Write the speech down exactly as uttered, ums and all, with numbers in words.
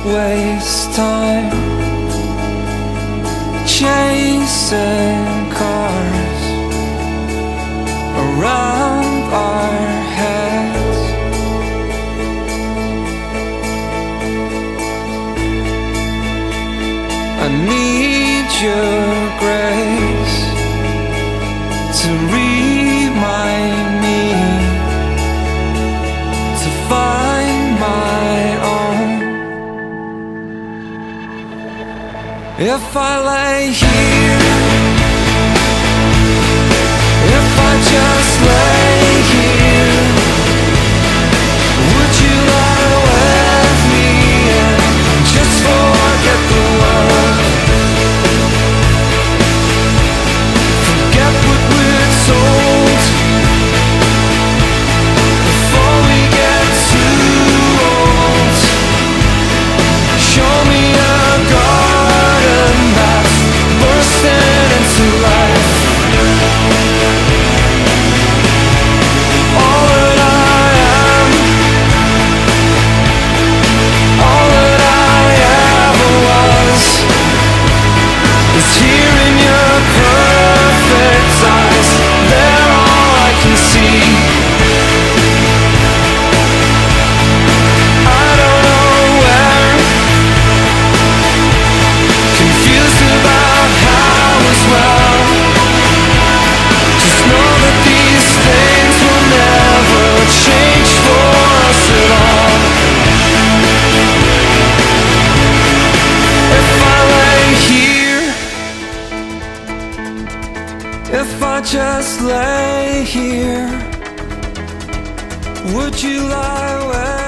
waste time chasing cars around our heads. I need your grace to remind me to find my own. If I lay here, if I just lay here, would you lie with me and just forget the world? Forget what we're told before we get too old. Show me a garden that's bursting into life. All that I am, all that I ever was, is here in your perfect eyes. They're all I can see. I don't know where, confused about how as well. Just know that these things will never change for us at all. If I lay here, if I just lay here, would you lie with